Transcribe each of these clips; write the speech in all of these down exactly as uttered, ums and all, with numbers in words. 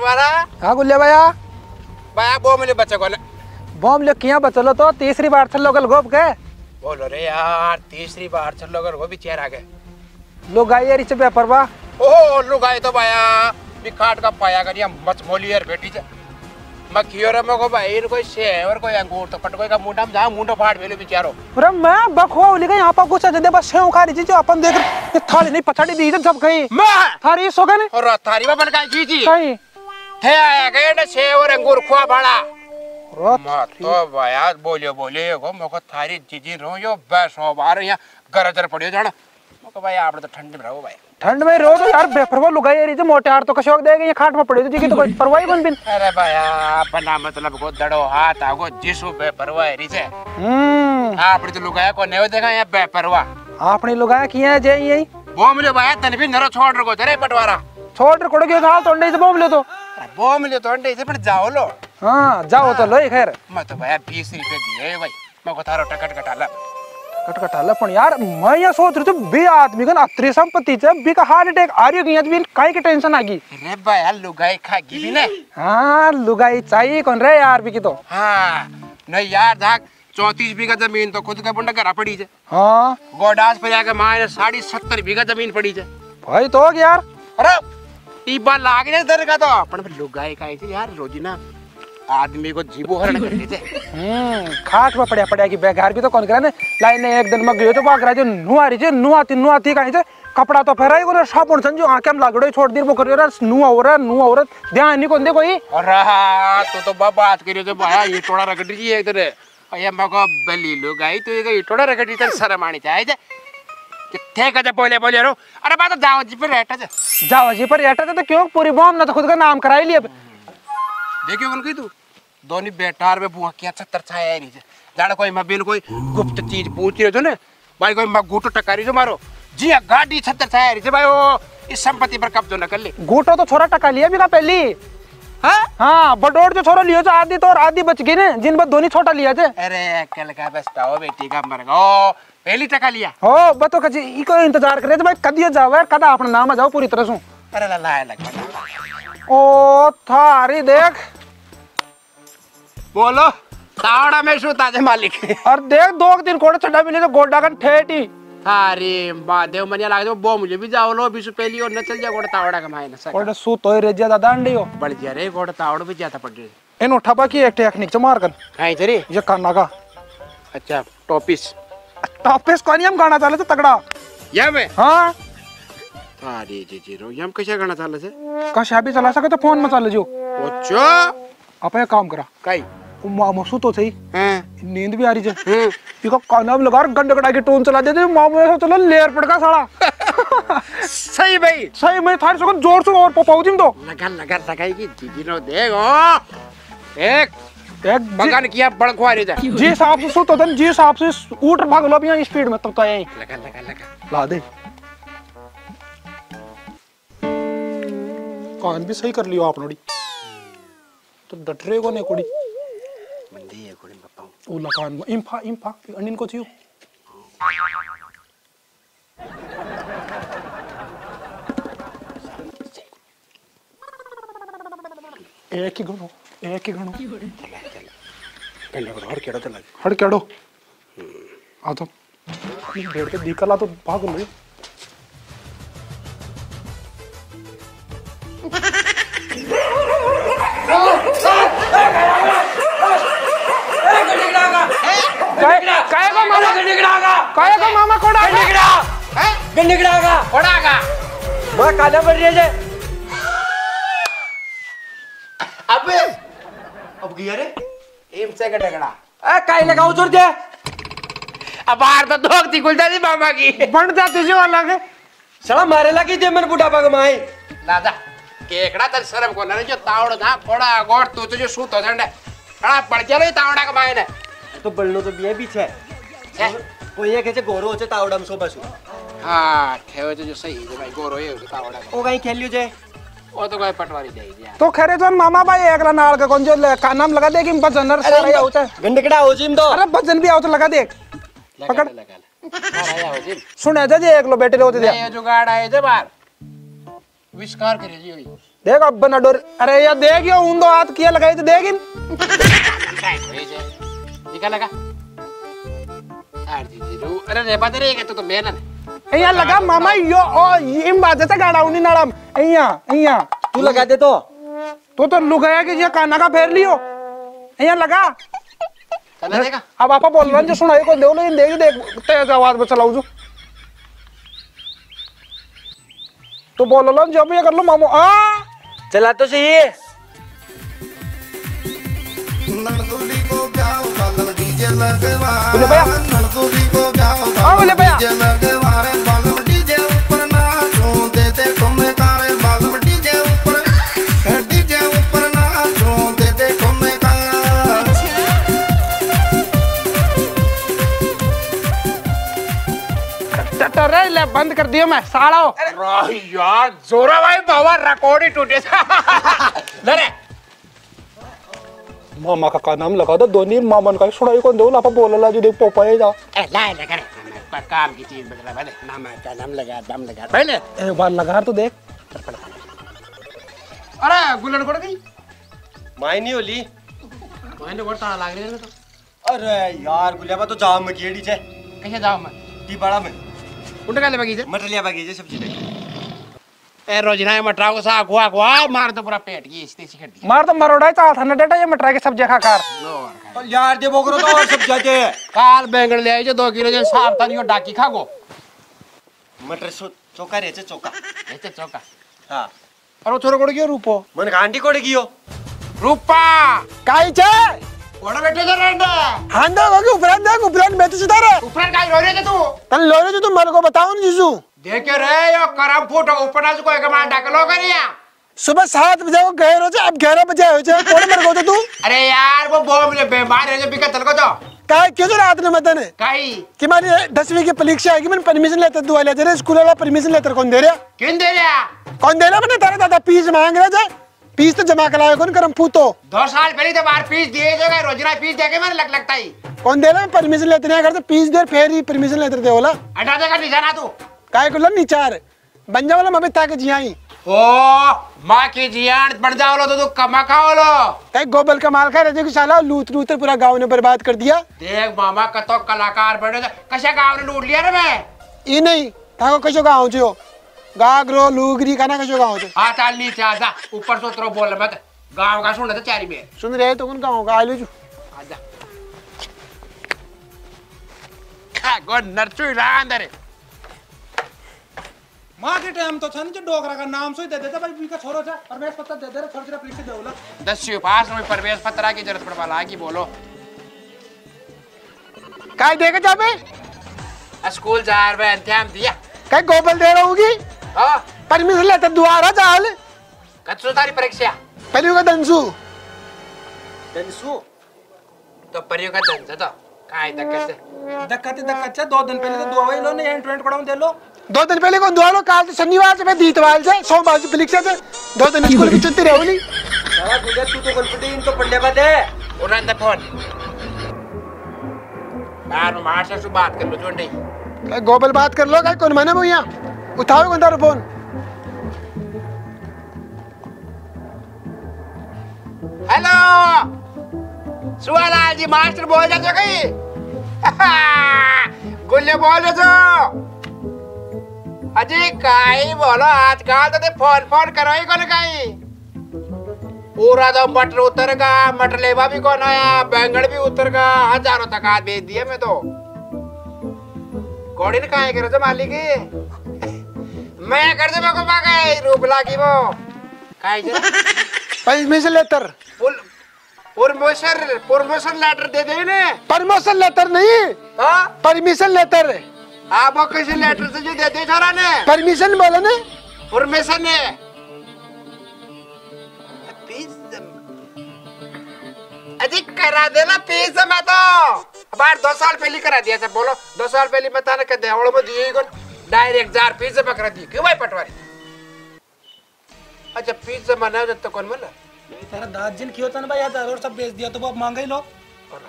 परवारा हाँ गुल्ले भैया भैया बो मिले बच्चे को बॉम ले किया बचलो तो तीसरी बार चल लोगल गोप के बोलो रे यार तीसरी बार चल लोगल वो भी चेहरा के लोग आई यार इसे बेपरवा ओहो लोग आए तो भैया बिकाट का पाया करिया मच मोली यार बेटी से मैं कियो रे मको भाई इन कोई से और कोई अंगूर तो पट कोई का मुंडा में जा मुंडो फाड़ भेलो बेचारो अरे मैं बखवा उली गई यहां पर कुछ दे बस सेव खा रही जो अपन देख ये थाली नहीं पछाड़ी दी जब गई मैं थारी सो गए और थारी में बन का जी जी सही थे आया गए ना से और अंगूर खुआ बड़ा रात मत तो भैया बोलियो बोलियो को मको थारी जीजी रो यो बस हो बार यहां गरजर पड़ियो जाना मको भाई आप तो ठंड में रहो भाई ठंड में रो तो यार बेपरवा लुगाई यार इसे मोटे हार तो कशोक देगे ये खाट में पड़े तो जी की तो कोई परवाही बन बिन अरे भैया बना मतलब को दड़ो हाथ आगो जिसु बेपरवा है रिसे हम्म आपने तो लुगाया को नहीं देखा ये बेपरवा आपने लुगाया किया है जे यही वो मुझे भैया तन भी नरो छोड़ रखो तेरे बटवारा छोड़ कोड़ के खा तो अंडे से बॉम ले तो वो मुझे तो अंडे से पर जाओ लो हां जाओ तो लो खैर मैं तो भैया बीस रुपए दिए भाई मैं को थारो टकट कटाला कटकटाला पण यार मैं ये सोच रही थी बी आदमी का अत्री संपत्ति से बी का हार्ट अटैक आ रही है बिन काई की टेंशन आ गई अरे भैया लुगाई खागी भी ने हां लुगाई चाहिए कौन रे यार बी की तो हां नहीं यार देख चौंतीस बीघा जमीन तो खुद का बुंडा करा पड़ी है हां गोडास पे जाके मारे साढ़े सत्तर बीघा जमीन पड़ी है भाई तो यार अरे टीबा लाग ने दर का तो अपन लुगाई खाई थी यार रोजीना आदमी को जीवो हरण कर देते हम्म खाट में पड़या पड़या की बेकार भी तो कौन करे ने लाइन ने एक दिन में गयो तो बाग राजे नुआरी जे नुआती नुआती काई जे कपड़ा तो फेराई को साबुन संजो आंखें में लागड़ो छोड़ दी वो करियो रे नुआ हो रहा नुआ हो रहा ध्यान नहीं कोन दे कोई अरे तो तो बाबा बात करियो तो भाया ये टोड़ा रगड़ जी एक तरह अया मको बली लोग आई तो ये टोड़ा रगड़ी त शर्म आनी चाहिए जे किथे का बोले बोले रो अरे बात जाओ जी पर रहता जे जाओ जी पर रहता तो क्यों पूरी बॉम्ब ना तो खुद का नाम कराई लिया देखियो कौन की तू दोनी बेटार में बुआ क्या छत्तर छाया है नीचे जाने कोई मोबाइल कोई गुप्त चीज पूछ रहे हो ने भाई कोई मैं गुटो टकारी जो मारो जी गाड़ी छत्तर छाया है भाई वो इस संपत्ति पर कब्जा न कर ले गुटो तो छोरा टका लिया भी का पहली हां हां बडोड़ जो छोरा लियो जो आधी तो और आधी बच गई ने जिन पर दोनी छोटा लिया थे अरे कल का बस पाओ बेटी का मर गो पहली टका लिया हो बतो कजी ई को इंतजार करे भाई कदियो जावे कदा अपना नाम जाओ पूरी तरह से अरे ला ला लग ओ थारी देख बोलो तावड़ा में शू ताजे मालिक और देख दो दिन कोड़े चढ़ा मिले तो गोडा का ठेठी अरे बादेव मनिया लागे तो बो मुझे भी जाओ लो बीस पहली और न चल जा गोड़ा तावड़ा कमाए न सक कोड़े सू तोय रे ज्यादा दांडी हो बढ़ जा रे गोड़ा तावड़ भी जाता पड़ रे इन उठाबा की एक टेक्निक से मार कर काई तेरी ये काना का अच्छा टॉपिस टॉपिस कोनी हम गाना चाले तो तगड़ा या मैं हां अरे जी जी रो हम कैसे गाना चाले से का शाबी चला सके तो फोन में चल जो अच्छा अपन काम करा काई मामो सू तो सही हैं नींद भी आ रही है इको काना में लगा गंडगड़ा की टोन चला देते मामो ऐसा चलो लेयर पड़ का साला सही भाई सही मैं थारी सको जोर से और पपाऊ जिम तो लगा लगा लगाई की दीदी नो देखो एक एक बगान किया बड़खवा रे जा जी साहब से सुतो तन जी साहब से ऊट भाग लो भी स्पीड में तब तो यही लगा लगा लगा ला दे कान भी सही कर लियो आप नोड़ी तो डटरे को ने कुड़ी मंदी है कोड़ी बापा ओ लकान इंफा इंफा अनिन को थियो एक ही गणो एक ही गणो कंडा को हर केड़ो चला हड़ केड़ो आ तो भेड़ के दिखला तो भाग लो काय को मामा गंडगड़ागा काय को मामा कोड़ा गंडगड़ा हैं गंडगड़ागा कोड़ागा मैं काला बढ़ रही है अबे अब गया रे एम से गंडगड़ा ए काय लगाओ जोर दे अब बाहर तो दोगती खुल जाती मामा की बन जाती जो अलग है साला मारे लगी दे मन बुढ़ापा कमाए लाजा केकड़ा तर शर्म को ना जो तावड़ ना कोड़ा गोड़ तू तो जो सूत हो झंडे बड़ा पड़ जा रे तावड़ा कमाए ने तो बल्लो तो बिया पीछे कोई एक ऐसे गोरो होचे तावड़म सो बसु हां ठेव जो सही है भाई गोरो ये तावड़ा ओ कहीं खेलियो जे ओ तो कोई पटवारी दे दिया तो खरे जोन मामा भाई एकला नाल का कौन जो का नाम लगा दे कि भजनर से रहा होता है गंडकड़ा हो जिम तो अरे भजन भी आओ तो लगा दे पकड़ लगा ले आया हो जी सुने जा जे एक लो बेटे होते दे ये जुगाड़ आए जे बाहर विस्कार करे जी होई देख अब ना डर अरे यार देख यो उन दो हाथ किया लगाई तो देख इन काय करे जे निकाल लगा यार जी रू अरे रे बात रे के तो तो मेना ने यहाँ लगा मामा यो ओ इम बात से गाड़ा उनी नाड़म यहाँ यहाँ तू लगा दे तो तो तो लुगाया कि ये काना का फेर लियो यहाँ लगा चला देगा अब आपा बोल रहे हैं जो सुनाई को दो लेकिन देख देख तेज आवाज में चलाऊ जो तो बोलो लो जब ये कर लो मामू आ चला तो सही है बोले भैया हाँ बोले भैया टरे ले बंद कर दिया मैं साड़ो यार जोरा भाई बाबा रिकॉर्ड ही टूटे ले मामा का नाम लगा दो दोनों मामन का सुनाई को दो लापा बोल ला जो देख पोपा है जा ए ला ले करे पर काम की चीज बदला पहले नाम का नाम लगा दम लगा पहले एक बार लगा तो देख अरे गुलन कोड़ गई माई नहीं होली मैंने कोड़ ताला लाग रही है तो अरे यार गुलियाबा तो जाम में गेड़ी छे कैसे जाओ मैं टी बड़ा में उनका ले बगीचे मटलिया बगीचे सब्जी में ए रोजना मटरा को सा गुआ गुआ मार तो पूरा पेट की इस्ते सी कर दी मार तो मरोड़ा चाल था ना डेटा ये मटरा के सब्जी खा कर तो यार दे बोकरो तो और सब्जी दे काल बैंगन ले आई जो दो किलो जो साफ था यो डाकी खा गो मटर सो चौका रे छे चौका ऐसे चौका हां और वो छोरो कोड़ गयो रूपो मन गांडी कोड़ गियो रूपा काई छे ओड़ा बैठे जा रेंडा हांडा हो के उपरांत देख उपरांत बेच सुधार ऊपर काई रो रे तू तन लो रे जो तुम मेरे को बताओ न जीजू देखे रे यो करम फूट ऊपर ना कोई कमा डाकलो करिया सुबह सात बजे को गए रोज अब ग्यारह बजे हो जाए कौन मेरे को तो तू अरे यार वो बॉम्ब ले बीमार है जो बिका चल को तो काय क्यों जो रात ने मतन काई कि मारी दसवीं की परीक्षा आएगी मैंने परमिशन लेते दुआ ले तेरे स्कूल वाला परमिशन लेते कौन दे रहा किन दे रहा कौन दे रहा मैंने तेरे दादा फीस मांग रहा था फीस तो जमा कराया कौन करम फूतो दो साल पहले तो बार फीस दिए जो गए रोजना फीस देके मैंने लग लगता ही कौन दे रहा परमिशन लेते नहीं करते फीस दे फिर ही परमिशन लेते थे बोला हटा देगा निशाना तू काय को नीचार बन जा वाला मबे ताके जियाई ओ मां की जियान बन जाओ तो तू कमा खाओ लो कई गोबल का माल खा रहे कि साला लूट लूट पूरा गांव ने बर्बाद कर दिया देख मामा कतो कलाकार बने कशा गांव ने लूट लिया रे मैं ई नहीं ताको कशो गांव जो गागरो लुगरी काना कशो गांव जो आ चाल नीचे आ जा ऊपर से उतरो बोल मत गांव का सुन तो चारी में सुन रहे तो कौन गांव का आलू जो आजा का गो नरचुई रा अंदर मां के टाइम तो छन जो डोगरा का नाम सोई दे देता भाई बीका छोरो छा परमेश पत्ता दे दे छोड़ छोड़ परीक्षा देवला दसवीं पास में प्रवेश पत्र की जरूरत पड़ वाला की बोलो काय देके जाबे स्कूल जा रहे हैं ध्यान दिया काय गोबल दे रहोगी हां परमिशन लेते दुआरा चाल कत्सु तारी परीक्षा पहले का दंसु दनसु तो परियो का दंस तो काय दक्कत दक्कत दक्कत दो दिन पहले तो दुआ लो ने एंट्रेंट पढ़ाऊं दे लो दो दिन पहले कौन दुआ लो काल तो शनिवार से मैं दीतवार से सोमवार से परीक्षा से दो दिन स्कूल की छुट्टी रहोली साला गुलिया तू तो कॉन्फिडेंट तो पढ़ले बात है उड़न द फोन बार मास्टर से बात कर लो जो नहीं काय गोबल बात कर लो काय कौन माने वो यहां उठाओ कौन तारो phone hello Suwalal ji master बोल जाते कहीं गुल्ले बोल जो अजी काई बोलो आजकल तो फोन फोन करो ही कौन काई पूरा तो मटर उतर का मटर लेवा भी कौन आया बैंगन भी उतर का हजारों तक हाथ भेज दिया मैं तो कौड़ी ने काहे करे तो मालिक मैं कर दे मेरे को गए रूपला की वो काहे जरा permission letter permission permission letter दे दे ने परमिशन लेटर नहीं हां परमिशन लेटर आप वो कैसे लेटर से जो दे दे छोरा ने परमिशन बोले ने परमिशन ने फीस अधिक करा देना फीस मैं तो बार दो साल पहले करा दिया था बोलो दो साल पहले मैं ताने कर दे और में दिए कौन डायरेक्ट जार फीस जमा करा दी क्यों भाई पटवारी अच्छा फीस जमा ना तो कौन बोला तेरा दाद जिन क्यों था ना भाई हजार और सब बेच दिया तो वो अब मांगे ही लो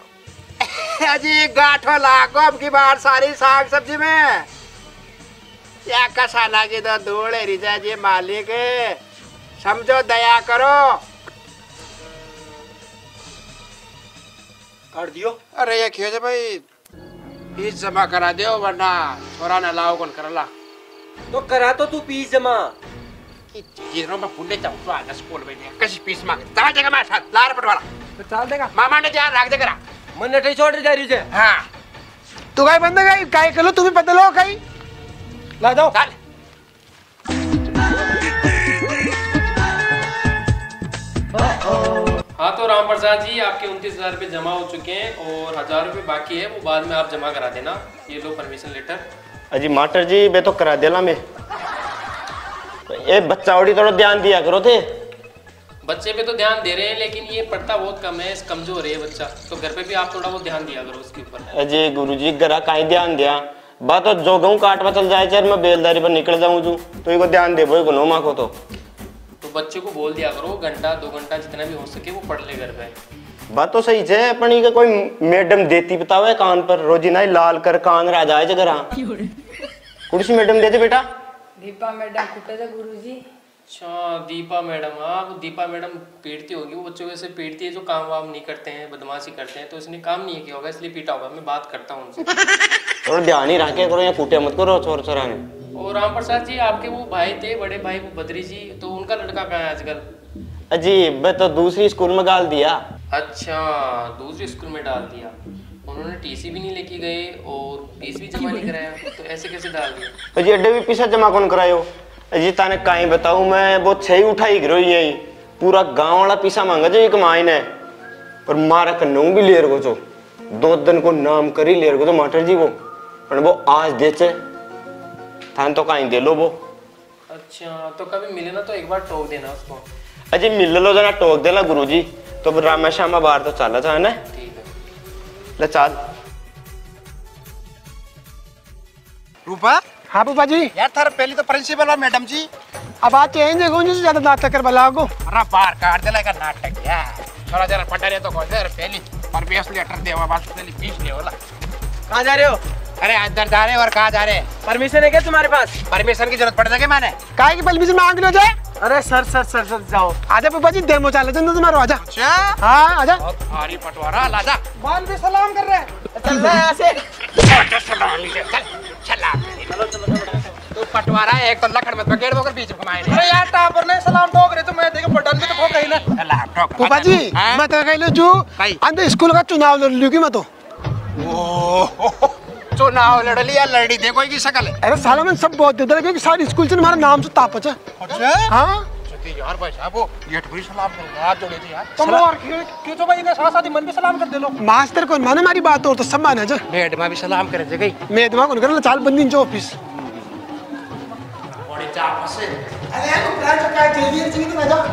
अजी गाठो लाखों की बार सारी साग सब्जी में या कसा लागे तो दौड़े रिजा जी मालिक समझो दया करो। काट दियो। अरे ये क्यों भाई फीस जमा करा दो वरना छोरा न लाओ कौन करला। तो करा तो तू फीस जमा। ये रो मैं पुण्य जाऊँ तो आज स्कूल में नहीं कैसी फीस मांगे चला जाएगा मैं साथ लार पटवाला तो चल देगा मामा ने ध्यान रख देगा। मन नटे छोड़ जा रही है। हाँ तू काय बंद काय काय करो तुम्ही बदलो काय ला जाओ। चल हाँ तो राम प्रसाद जी आपके उनतीस हजार रुपये जमा हो चुके हैं और हजार रुपये बाकी है, वो बाद में आप जमा करा देना। ये लो परमिशन लेटर। अजी मास्टर जी मैं तो करा देला मैं ये बच्चा उड़ी थोड़ा ध्यान दिया करो थे। बच्चे पे तो ध्यान दे रहे हैं लेकिन ये पढ़ता बहुत कम है, कमजोर है ये बच्चा, तो घर पे भी आप थोड़ा बहुत ध्यान दिया करो उसके ऊपर। अजी गुरुजी गरा काई ध्यान दिया बात तो जो गहूँ काट पर चल जाए चार मैं बेलदारी पर निकल जाऊँ तू तो इको ध्यान दे बोई गुनो माँ को तो तो बच्चे को बोल दिया करो घंटा दो घंटा जितना भी हो सके वो पढ़ ले घर पे। बात तो सही है पण का कोई मैडम देती बतावे कान पर रोजी ना लाल कर कान रह जाए जगह कुर्सी मैडम देते बेटा। दीपा मैडम कुटे थे गुरुजी। अच्छा दीपा मैडम, हाँ वो दीपा मैडम पीटती होगी, वो बच्चों को ऐसे पीटती है जो काम वाम नहीं करते हैं, बदमाशी करते हैं, तो इसने काम नहीं किया होगा इसलिए पीटा होगा। मैं बात करता हूँ उनसे। थोड़ा ध्यान ही रखे करो या कूटे मत करो चोर चोराने। और राम प्रसाद जी आपके वो भाई थे बड़े भाई वो बद्री जी, तो उनका लड़का कहाँ है आजकल? अजी मैं तो दूसरी स्कूल में डाल दिया। अच्छा दूसरे स्कूल में डाल दिया, उन्होंने टीसी भी नहीं लेके गए और फीस भी जमा नहीं कराया, तो ऐसे कैसे डाल दिया? अजी अड्डे भी पैसा जमा कौन करायो? अजी ताने काई बताऊं मैं वो छह उठाई गिरो यही पूरा गांव वाला पीसा मांगा जो एक माइन है और मारा कन्नू भी लेर को जो दो दिन को नाम करी लेर को तो मास्टर जी वो पर वो आज देचे थान तो काई दे लो वो। अच्छा तो कभी मिले ना तो एक बार टोक देना उसको। अजी मिल लो जना टोक देला गुरुजी तो रामा श्यामा बाहर तो चला जाए ना। ठीक है ले चल। रूपा हाँ पापा जी यार थारा पहली तो प्रिंसिपल और मैडम जी अब आज चेंज है से ज्यादा दांत कर बला को अरे बाहर काट देला का नाटक यार थोड़ा जरा पटारे तो कौन से पहली पर बेस लेटर देवा बात पहली फीस ले वाला। कहाँ जा रहे हो? अरे अंदर जा रहे और कहाँ जा रहे? परमिशन है क्या तुम्हारे पास? परमिशन की जरूरत पड़ जाएगी मैंने काय की परमिशन मांग लो जाए। अरे सर सर सर सर जाओ। आजा पापा जी डेमो चाले तो तुम्हारा आजा। अच्छा हाँ आजा। भारी पटवारा लाजा बाल भी सलाम कर रहे हैं। चल रहा है ऐसे। चलो चलो तो पटवारा है एक तो लखड़ मत पकड़ वो कर बीच में घुमाए अरे यार टापर ने सलाम ठोक रहे तो मैं देखो बटन में तो ठोक गई ना। लैपटॉप पापा जी मैं तो कह लो जो कहीं? अंदर स्कूल का चुनाव लड़ लूंगी मैं तो। चुनाव लड़ लिया लड़ी देखो की शकल है। अरे साला मैं सब बहुत देता क्योंकि सारी स्कूल से हमारा नाम से तापच है। अच्छा हाँ यार भाई साहब वो ये थोड़ी सलाम कर हाथ जोड़े थे यार। तुम और क्यों तो भाई ने साथ साथ मन भी सलाम कर दे लो। मास्टर कौन माने हमारी बात और तो सब माने जा। मैडम भी सलाम करे गई मैडम कौन करे चाल बंदी जो ऑफिस। बड़े चाप से अरे यार तो प्लान चुका है चाहिए चाहिए तो आजा।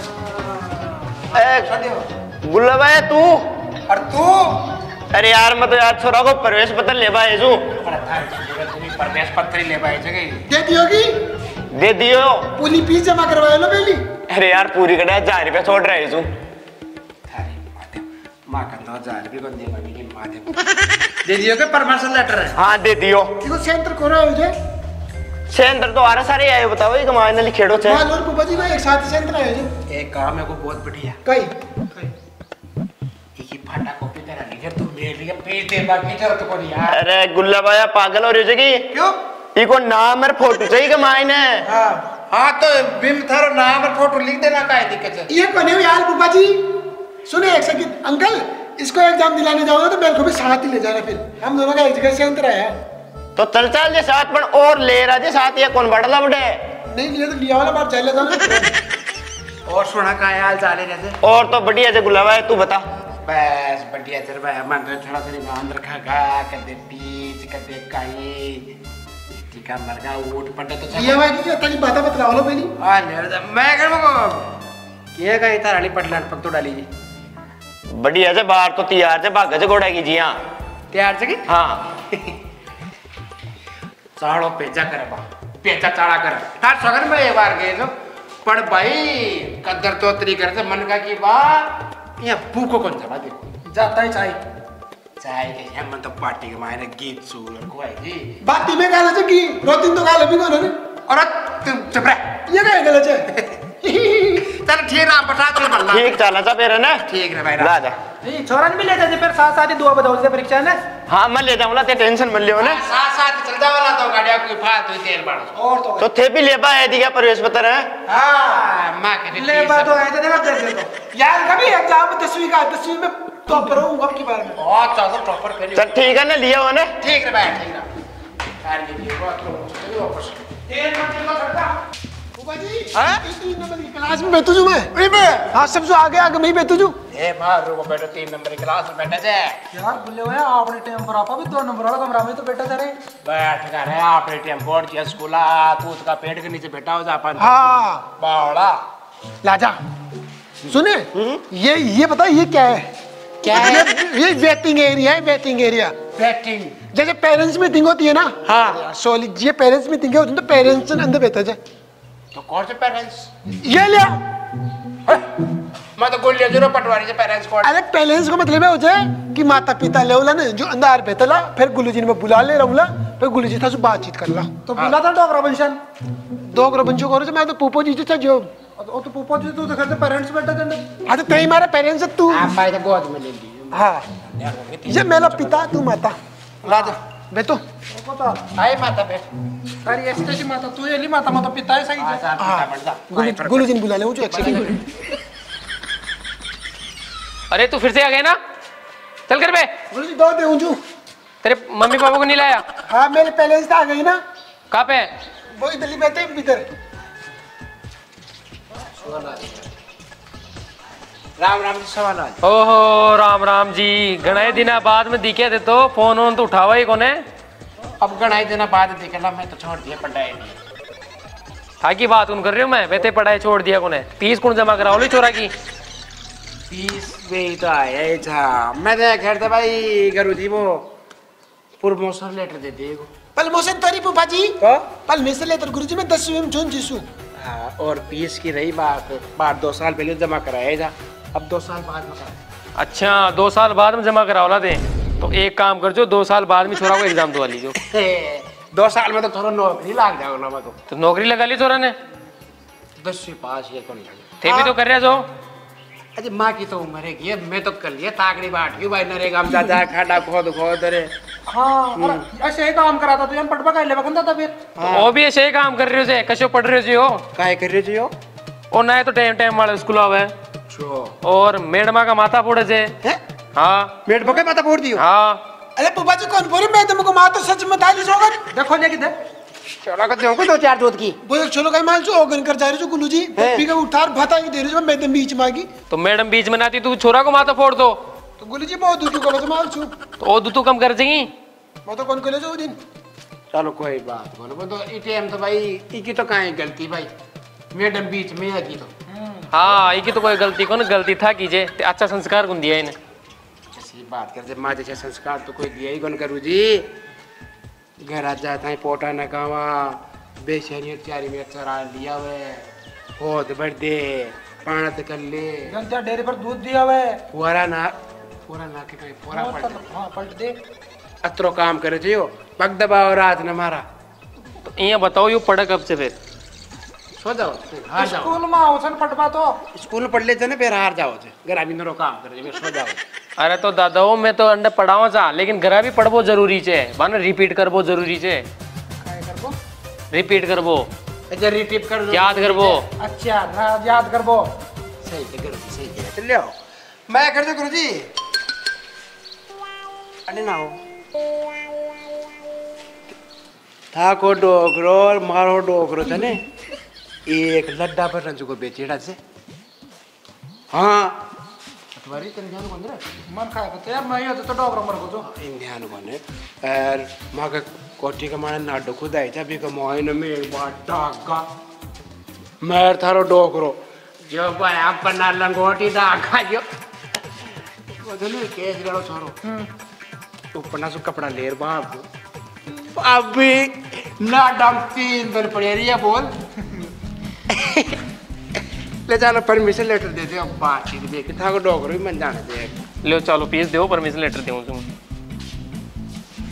ए गुल्ला भाई तू और तू अरे यार मैं तो यार छोरा को प्रवेश पत्र ले भाई जू परमेश पत्र ले भाई जगह दे दियोगी दे दियो पूरी फीस जमा करवाए लो पहली। अरे यार पूरी कटा हजार रुपया छोड़ रहे जू माँ का नौ हजार भी बंदी मम्मी की माँ दे दे दियो के परमिशन लेटर है। हाँ दे दियो देखो सेंटर करो मुझे सेंटर तो आरे सारे आए बताओ ये कमाए ना लिखेड़ो छे मां और पापा जी को एक साथ सेंटर आए जो एक काम है को बहुत बढ़िया कई एक ही फाटा कॉपी तेरा लिखे तू मेल लिखे पेज दे बाकी जरूरत को नहीं यार। अरे गुल्ला भाई पागल हो रही हो जगी क्यों इको नाम और फोटो चाहिए कमाए ने। हाँ हाँ तो बिम थारो नाम और फोटो लिख देना का है दिक्कत है। ये कौन है यार पापा जी सुने एक सेकंड अंकल इसको एग्जाम दिलाने जाओगे तो मेरे को भी साथ ही ले जाना फिर हम दोनों का एक जगह सेंटर आया तो चल चल जे साथ पण और ले रहा जे साथ ये कौन बड़ला बड़े नहीं लिया तो लिया वाला बात चले जाना। और सुना का हाल चाले जैसे और तो बढ़िया जे गुल्ला भाई तू बता। बस बढ़िया तेरे भाई मन तो थोड़ा सा ध्यान रखा गा कदे बीच कदे काई टीका मरगा उठ पड़े तो ये भाई की ताली बात बतलाओ लो पहली। हां ले मैं कर मको ये का इधर वाली पटलान पक तो डाली जी बढ़िया जे बाहर तो तैयार जे भाग जे घोड़ा की जी हां तैयार से की हां चाड़ो पेचा करे बा पेचा चाड़ा कर तार सगर में एक बार गए जो पर भाई कदर तो तरी करते मन का की बात ये भूखो कौन जमा दे जाता ही चाय चाहे के हम तो पार्टी के मायने गीत सुन को है जी बाती में गाला से की रोटिन तो गाला भी कोने और तुम चुप रह ये क्या गाला से चल ठीक है बता चल बल्ला ठीक चला था फिर है ना ठीक है भाई ला जा ये छोरा ने भी ले जाते फिर साथ साथ ही दुआ बदौल से परीक्षा ने हाँ मैं ले जाऊंगा ते टेंशन मत लियो ना साथ साथ चल जा वाला तो गाड़ी कोई फालतू तेल बाड़ और तो तो थे भी लेबा है दिया प्रवेश पत्र है हां मां के ले बात हो ऐसे देखा कर दे तो यार कभी एग्जाम दसवीं का दसवीं में टॉपर रहूंगा अब की बार में और चल टॉपर कर चल ठीक है ना लिया हो ना ठीक है भाई ठीक है कार लीजिए बहुत चलो वापस तेल मत चलो छड़ता बाजी हां तीन नंबर की क्लास में बैठू मैं वहीं पे हां सबसे आगे आगे मैं ही बैठू छु ए मार रो बेटा तीन नंबर की क्लास में बैठा जाए यार बुल्ले हुए आपने टाइम पर आपा भी दो नंबर वाला कमरा में तो बैठा था रे बैठ कर है आपने टाइम बोर्ड किया स्कूल आ तू उसका पेट के नीचे बैठा हो जा अपन हां बावड़ा लाजा सुने ये ये बता ये क्या है क्या है ये वेटिंग एरिया है वेटिंग एरिया बैटिंग जैसे पेरेंट्स मीटिंग होती है ना हाँ सॉरी ये पेरेंट्स मीटिंग है तो पेरेंट्स अंदर बैठा जाए तो कौन से पेरेंट्स ये लिया मैं तो गोलियां जरूर पटवारी से पेरेंट्स को अरे पेरेंट्स का मतलब है हो जाए कि माता पिता ले उला ने जो अंदर बैठला फिर गुरुजी ने बुला ले रहुला फिर गुरुजी था सो बातचीत कर ला तो बुला था डॉक्टर बंशन दो ग्रो बंचो करो मैं तो पूपो जी से जो ओ तो पोपो जी तो घर से पेरेंट्स बैठा थे हाँ तो तेरी मारा पेरेंट्स है तू आप भाई तो गोद में ले ली हाँ ये मेरा पिता तू माता ला दो बैठो पता आए माता पे सारी ऐसी माता तू ये ली माता माता पिता है सही आ जा हाँ पिता बन जा गुरुजी ने बुला ले मुझे एक सेकंड अरे तू फिर से आ गया ना चल कर बे गुरुजी दो दे उंजू तेरे मम्मी पापा को नहीं लाया हाँ मेरे पेरेंट्स आ गई ना कहाँ पे वो इधर ही बैठे इधर राम राम जी सवाल आज ओहो राम राम जी घणे दिना बाद में दिखे थे तो फोन वोन तो उठावा ही कोने अब गणाई देना बाद देखना मैं तो छोड़ दिया पढ़ाई नहीं था की बात कौन कर रही हूँ मैं बेते पढ़ाई छोड़ दिया कोने फीस कौन जमा कराओ ली चोरा की फीस में तो आया ही था मैं तो खैर था भाई गुरुजी वो प्रमोशन लेटर दे देगो पल मोशन तोरी पुपा जी तो पल में से लेकर गुरुजी में दसवीं में जोन जीसू हाँ और फीस की रही बात बात दो साल पहले जमा कराया था अब दो साल बाद में कराया अच्छा दो साल बाद में जमा कराओ ला दे तो एक काम कर जो दो साल बाद में छोरा को एग्जाम दो लीजो दो साल में तो थोड़ा नौकरी लाग जाओ ना मैं तो तो नौकरी लगा ली छोरा ने दसवीं पास ये कौन लगे थे भी तो कर रहे जो अरे माँ की तो उम्र है कि मैं तो कर लिया ताकड़ी बाट की भाई नरेगा हम जा जा खाड़ा खोद खोद रे हाँ ऐसे ही काम करा था तू हम पटवा का ले बकंदा था फिर तो वो भी ऐसे ही काम कर रहे हो से कशो पढ़ रहे हो जी हो काय कर रहे हो और ना तो टाइम टाइम वाले स्कूल आवे छो और मैडमा का माथा फोड़े से हाँ मेट बके माता फोड़ दियो हाँ अरे पुपा जी कौन बोले मैं तुमको मां तो सच में ताली सोगा देखो लेके दे चला कर दो दो चार जोत की बोले चलो कहीं मान जो ओगन कर जा रहे जो गुलू जी पी का उठार भाता ही दे रहे जो मैं तो बीच मांगी तो मैडम बीच में नाती तू छोरा को माथा फोड़ दो तो गुलू जी बहुत दूर करो तो माल छू तो ओ तू कम कर देगी मैं तो कौन करे जो दिन चलो कोई बात बोलो वो तो एटीएम तो भाई इकी तो काहे गलती भाई मैडम बीच में है की तो हाँ ये की तो कोई गलती को ना गलती था कीजिए ते अच्छा संस्कार कौन दिया इन्हें ऐसी बात कर जब माँ जैसे संस्कार तो कोई दिया ही कौन करूँ जी घर आ जाता है पोटा न कावा बेचैनी चारी में चरा लिया हुए होद बढ़ दे पाणत कर ले जनता डेयरी पर दूध दिया हुआ है पूरा ना पूरा ना के पूरा पलट हाँ पलट दे अतरो काम करे थे यो पग दबाओ रात न मारा तो ये बताओ यू पढ़ा कब से फिर सो जाओ हार जाओ स्कूल में आओ सन पटवा तो स्कूल पढ़ लेते ना फिर हार जाओ थे घर अभी नरो काम करे मैं सो जाओ अरे तो दादाओ मैं तो अंडे पढ़ावा चाह लेकिन घर भी पढ़बो जरूरी छे बाने रिपीट करबो जरूरी छे काय करबो रिपीट करबो अच्छा रिटीप कर दो याद करबो अच्छा ना याद करबो सही है गुरु जी सही है चल आओ मैं कर दो गुरु जी अरे ना हो था को डोकरो मारो डोकरो था ने एक लड्डा पर रंजू को बेचेड़ा से हाँ तुम्हारी तेरे ध्यान कौन रे मन खाए तो यार मैं ये तो डॉक्टर मर को जो इन ध्यान कोने और माँ का कोठी का माने नाडो खुद आई था भी का मोहन में एक बार डागा मैं थारो डोकरो जो भाई आप पन्ना लंगोटी डागा जो वो तो नहीं केस गड़ो छोरो तो पन्ना सु कपड़ा लेर बाप अभी ना डम तीन दिन पड़े रही है बोल ले चलो परमिशन लेटर दे दे अब बातचीत देख था को डोकरो ही मन जाने दे लो चलो पीस दो परमिशन लेटर दूँ तुम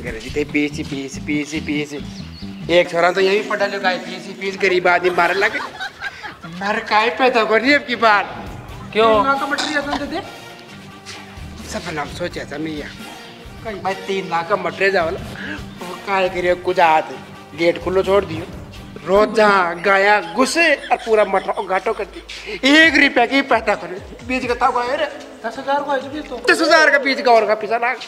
करे जी ते पीस पीस पीस पीस एक छोरा तो यही पढ़ा लिखा है पीस पीस गरीब आदमी मारने लगे मर काय पैदा करनी अब की बात क्यों ना का मटेरियल दे दे सब नाम सोचा था मैं यार मैं तीन लाख का मटेरियल जावला वो काय करे कुछ आते गेट खुलो छोड़ दियो रोज जहाँ गया घुसे और पूरा मटरा घाटो कर दी एक रुपया की पैदा करे बीज का था रे दस हजार को है तो दस हजार का बीज का और का पैसा लाग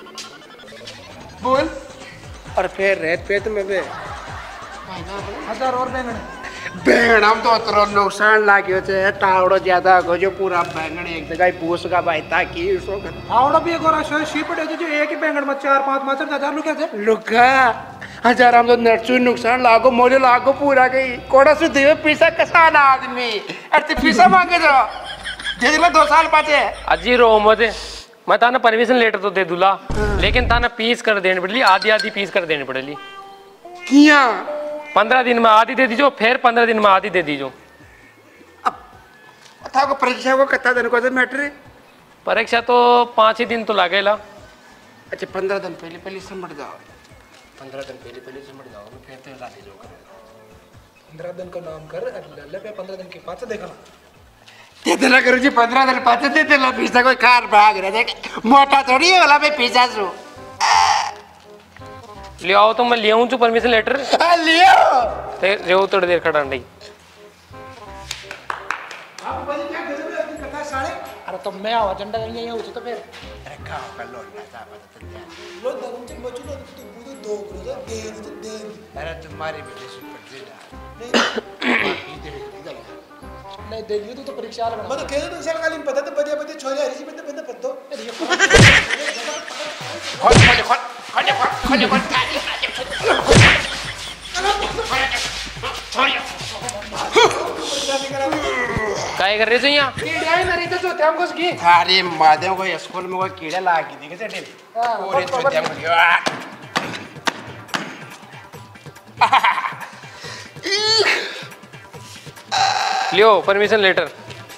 बोल और फिर रेत पे तो मैं बे हजार और बैंगन बैंगन हम तो उतरो नुकसान लागियो छे टावड़ो ज्यादा गो जो पूरा बैंगन एक जगह पूछ का भाई ताकि सो कर आवड़ा भी एक और शो शी पड़े जो एक ही बैंगन में चार पांच माचर हजार रुपया थे लुका हजार हम तो नरचू नुकसान लागो मोले लागो पूरा गई कोड़ा से देवे पैसा कसान आदमी अरे पैसा मांगे जो दे दिला दो साल पाचे अजी रो मत मैं ताना परमिशन लेटर तो दे दूला लेकिन ताना पीस कर देनी पड़ेगी आधी आधी पीस कर देनी पड़ेगी किया पंद्रह दिन में आधी दे दीजो फिर पंद्रह दिन में आधी दे दीजो था को परीक्षा को कितना दिन को मैटर परीक्षा तो पाँच ही दिन तो लागेला अच्छा पंद्रह दिन पहले पहले समझ जाओ पंद्रह दिन पहले पहले समझ जाओ फिर तो लाते जो कर पंद्रह दिन का नाम कर ले पे पंद्रह दिन के पाँच देखा दे देना करो जी पंद्रह दिन पाँच दे देना पीछा कोई कार भाग रहा देख मोटा थोड़ी है वाला मैं पीछा सो ले आओ तो मैं ले आऊँ परमिशन लेटर लियो ते रेव थोड़ी देर खड़ा नहीं अरे तो मैं आवा झंडा कहीं यहीं हो तो फिर अरे खाओ का लोटना चाहता तो लो दरुम से बचो ना तो बुदो दो करो दे दे दे अरे तुम्हारी भी सुपर दे नहीं दे दियो तो परीक्षा लगना मतलब केले तो साल कालीन पता तो बढ़िया बढ़िया छोरे हरी जी बंदे बंदे पत्तो खोल खोल खोल खोल खोल खोल काय कर रहे हो यहाँ कीड़े आई मेरी तो चौथे हमको की अरे माधव को स्कूल में कोई कीड़ा ला के दिखे थे पूरे चौथे में लियो परमिशन लेटर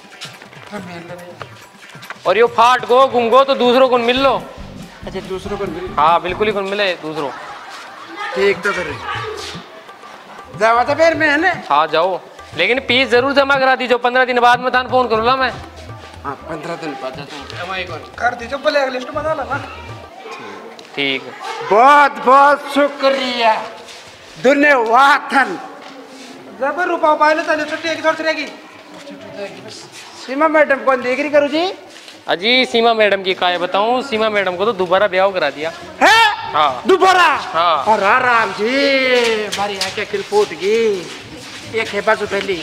और यो फाट गो घूम गो तो दूसरों को मिल लो अच्छा दूसरों को मिल हाँ बिल्कुल ही कौन मिले दूसरों ठीक तो करे जावा तो फिर मैं है ना हाँ जाओ लेकिन फीस जरूर जमा करा दीजिए पंद्रह दिन बाद में तान फोन करूँगा मैं हाँ पंद्रह दिन बाद कर दीजिए ब्लैक लिस्ट बना लेना ठीक बहुत बहुत शुक्रिया धन्यवाद जब रुपा पाए तो छुट्टी एक तरफ रहेगी सीमा मैडम कौन देख रही करूँ जी अजी सीमा मैडम की काय बताऊं सीमा मैडम को तो दोबारा ब्याह करा दिया है हाँ दोबारा हाँ और राम जी हमारी आंखें खिल फूट गई एक है बाजू पहली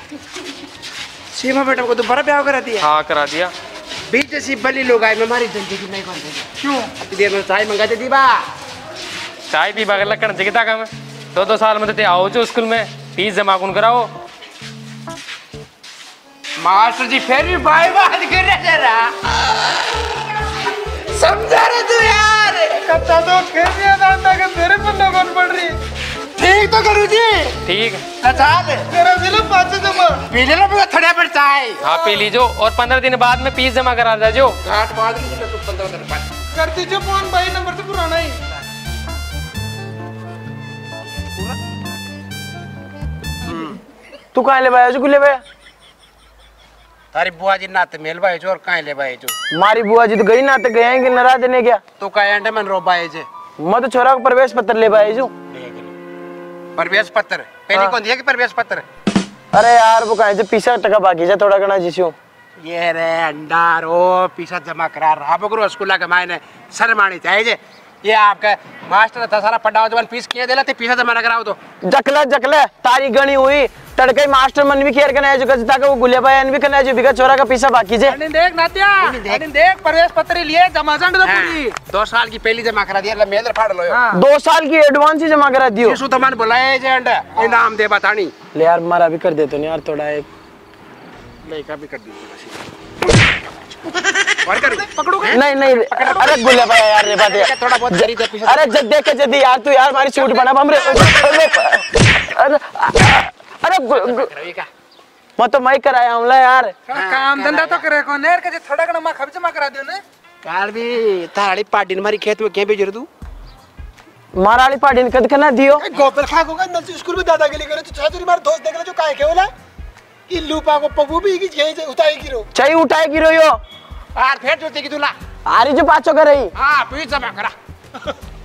सीमा मैडम को दोबारा ब्याह करा दिया हाँ करा दिया बीच जैसी बली लोग आए हमारी जिंदगी नहीं बन रही क्यों अति देर में चाय मंगा देती बा चाय पी बगल लग कर जगता का मैं दो दो साल में तो आओ जो स्कूल में फीस जमा कौन कराओ मास्टर जी फिर भी बाय बात कर रहे जरा समझा रहे तू यार कत्ता तो कैसे दांता के तेरे पर लगन पड़ रही ठीक तो करूँ जी ठीक अच्छा तेरा जिले पाँच जमा पीले लो मुझे थोड़ा पर चाय हाँ पी लीजो और पंद्रह दिन बाद में फीस जमा करा दीजो घाट बाद में तो पंद्रह दिन बाद कर दीजिए फोन भाई नंबर से पुराना ही तू कहाँ ले भाई जो ले भाई तारी बुआ जी नाते मेल भाई जो और कहाँ ले भाई जो मारी बुआ जी तो गई ना तो गए कि नाराज ने क्या तो कहाँ एंड में रो भाई जे मैं तो छोरा को प्रवेश पत्र ले भाई जो प्रवेश पत्र पहले कौन दिया कि प्रवेश पत्र अरे यार वो कहे पीसा टका बाकी जा थोड़ा गना जिसो ये रे अंडार ओ पीसा जमा करा रहा बकरो स्कूल का मायने शर्मानी चाहिए ये आपका मास्टर था सारा पढ़ाओ जब फीस किए देला ते पीसा जमा न कराओ तो जकले जकले तारी गणी हुई तड़के मास्टर मन भी केयर करना है जो गजता का वो गुलिया भाई अन भी करना है जो बिगा छोरा का पीसा बाकी जे अनिल देख नात्या अनिल देख प्रवेश पत्र लिए जमा जंड पूरी दो साल की पहली जमा करा दिया मेल फाड़ लो दो साल की एडवांस ही जमा करा दियो यीशु तमन बुलाए जे अंडा इनाम दे बतानी ले यार मारा भी कर दे तो नहीं यार थोड़ा एक लड़का भी कर दी और करूं पकड़ो नहीं नहीं अरे गुलिया भाई यार रे बात है थोड़ा बहुत जरी दे पीछे अरे जब देख के जदी यार तू यार हमारी सूट बना हमरे अरे अरे मैं तो मैं कराया हमला यार काम धंधा तो करे को नेर के थोड़ा गना मा खब जमा करा दियो ने काल भी ताड़ी पार्टी मारी खेत में के भेज तू माराली पार्टी ने कद करना दियो गोबर खा को नल स्कूल में दादागिरी करे तो छातरी मार दोस्त देख ले जो काहे के होला ई लूपा को पबू भी की जे उठाई गिरो चाय उठाए गिरो यो आर फेर जोते की तुला आरी जो पाचो करे हां पीछ जमा करा